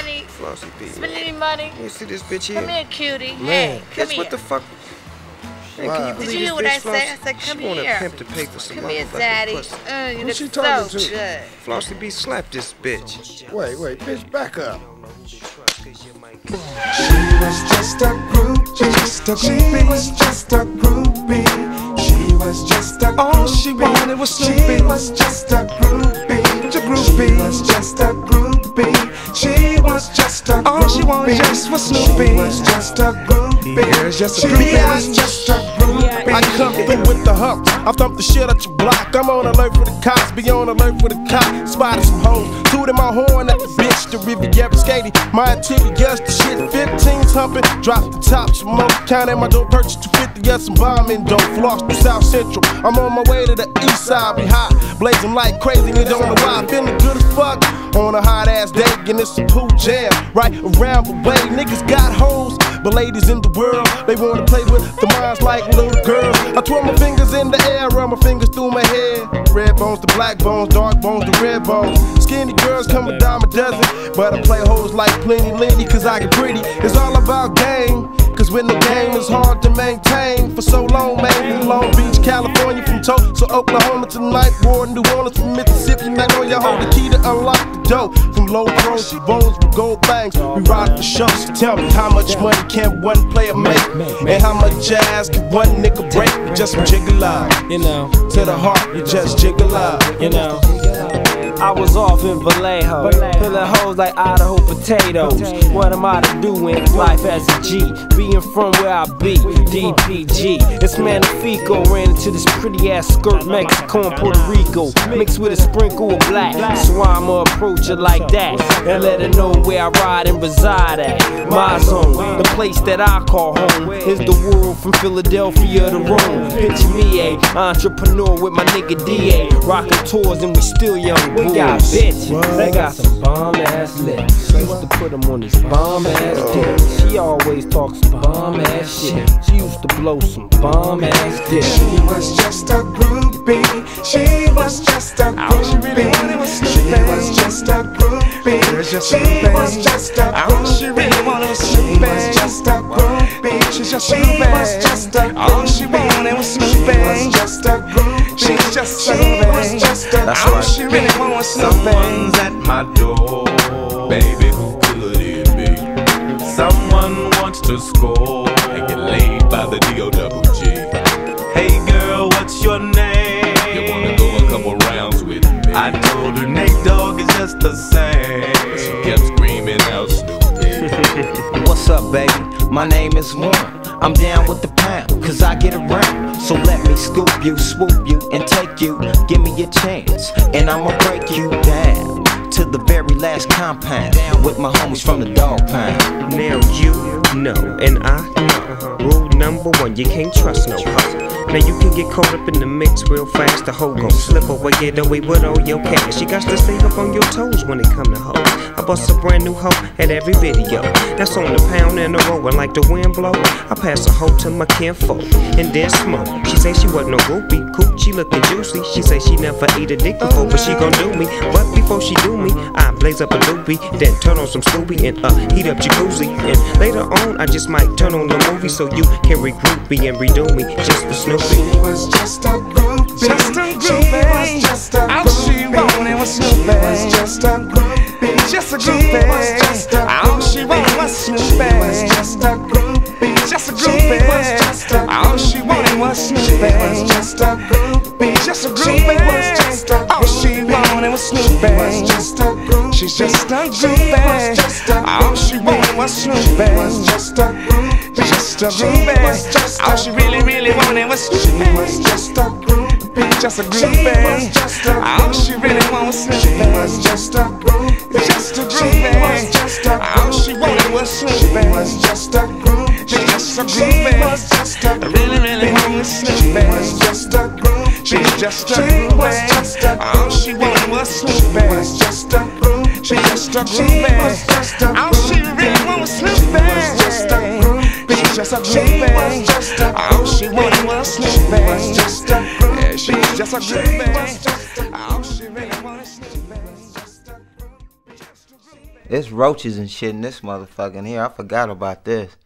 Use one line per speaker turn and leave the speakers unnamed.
money?
Flossie B.
Spend any money?
You see this bitch here?
Come here, cutie.
Man,
Hey, come
bitch,
here.
what the fuck? Man, can you believe
Did you hear
this
what I
bitch,
said? I
Flossie?
said, come
She want
here.
a pimp to pay for some
Come here,
motherfucking
daddy.
pussy.
You
Who
look
she
so
talking to?
good.
Flossie B, slap this bitch.
Wait, bitch, back up.
She was just a groupie. She was just a groupie. She was just a groupie.
All she wanted was Snoopy.
She was just a groupie. She was just a groupie. She was just a groupie.
All she wanted just was Snoopy.
She was just a groupie.
Yeah, it's just a
She
groupie.
was just a groupie.
I come through with the hump. I thump the shit out your block. I'm on alert for the cops. Be on alert for the cop. Spotted some hoes. Tooted my horn at the bitch. The Riviera skating. My TV, yes, the shit. 15's humping. Drop the top. Smoke. Counting my dough. Purchase 250. Yes, some bombing dough. Floss to South Central. I'm on my way to the east side. We hot. Blazing like crazy. You don't know why. Feeling good as fuck. On a hot ass day. And it's a pool jam. Right around the way. Niggas got hoes. But ladies in the world, they wanna play with the minds like little girls. I twirl my fingers in the air, run my fingers through my hair. Red bones to black bones, dark bones to red bones. Skinny girls come a dime a dozen, but I play hoes like plenty Lindy, cause I get pretty. It's all about game, cause when the game is hard to maintain. For so long, man, from Long Beach, California, from Tulsa, Oklahoma to Night Ward, New Orleans, from Mississippi, Magnolia, hold the key to unlock the door. From low pros to bones with gold bangs, we rock the show. So tell me how much money can one player make, and how much ass can one nigga break? Just jiggle out,
you know,
to the heart, you just jiggle out,
you know. I was off in Vallejo, peeling hoes like Idaho potatoes. What am I to do in life as a G? Being from where I be, DPG. It's Magnifico, ran into this pretty ass skirt, Mexico and Puerto Rico, mixed with a sprinkle of black. So I'ma approach her like that, and let her know where I ride and reside at. My zone, the place that I call home, is the world from Philadelphia to Rome. Picture me a entrepreneur with my nigga DA, rocking tours and we still young boys. We got bitches, they got some bomb ass lips. She used to put them on these bomb ass dicks. She always talks some bomb ass shit. She used to blow some bomb ass dicks.
She was just a groupie. She was just a groupie. She was just a groupie. She was just a groupie. She really wanted was Snoopy. She was just a groupie. She was just a groupie. All she wanted was Snoopy. She was just a groupie. She was just a groupie. All she really wanted was Snoopy.
Someone's at my door, baby, who could it be? Someone wants to score and get laid by the D-O-double-G. Hey girl, what's your name? You wanna go a couple rounds with me? I told her Nate Dogg is just the same, but she kept screaming out Snoopy.
What's up, baby? My name is Warren. I'm down with the pound, cause I get around. So let me scoop you, swoop you, and take you. Give me a chance, and I'ma break you down to the very last compound with my homies from the dog pound.
Now you know, and I know. Rule number one, you can't trust no hoe. Now you can get caught up in the mix real fast. The hoe gon' slip away, get away with all your cash. You got to stay up on your toes when it come to hoes. I bust a brand new hoe at every video. That's on the pound and the roll, and like the wind blow, I pass a hoe to my kinfolk and then smoke. She say she wasn't no groupie, coochie looking juicy. She say she never ate a dick before, but she gon' do me. But before she do me, I blaze up a doobie, then turn on some Scooby and heat up jacuzzi. And later on, I just might turn on the movie so you can regroup me and redo me just for Snoopy.
She was just a groupie.
Just a groupie.
She was just a groupie.
All she wanted was Snoopy.
She was just a groupie.
Just a groupie.
She was just a groupie.
All she wanted was Snoopy.
She was just a groupie.
Just a groupie.
She was just a groupie.
All she wanted was Snoopy.
She was just a groupie.
Just a groupie.
She was just a groupie.
All she wanted was Snoopy.
She was just a groupie.
She's just a
She was just a
groupie. All she wanted was Snoopy.
She was just a groupie.
Just a
She was
groupie.
just a
All she really wanted was
She
Snoopy.
was just a groupie.
Just a
She
groupie.
was just a
All she really wanted was
She
Snoopy.
was just a groupie.
Just a
She was
groupie.
just a
All she wanted was
She
Snoopy.
was just a groupie.
Just a
She
groupie.
was just a
I really wanted
She
Snoopy.
was just a groupie.
She's just a
She was just
groupie.
a
All she wanted was
She
Snoopy.
was just a groupie.
She's just a
She was
groupie.
just a
All she really wanted was Snoopy.
just a groupie.
She's just a
She was
groupie.
just a
All she wanted was Snoopy.
was just a groupie.
Yeah, she's just a
She was
groupie.
just a
All she really wanted was Snoopy.
Just a groupie.
It's roaches and shit in this motherfucking here. I forgot about this.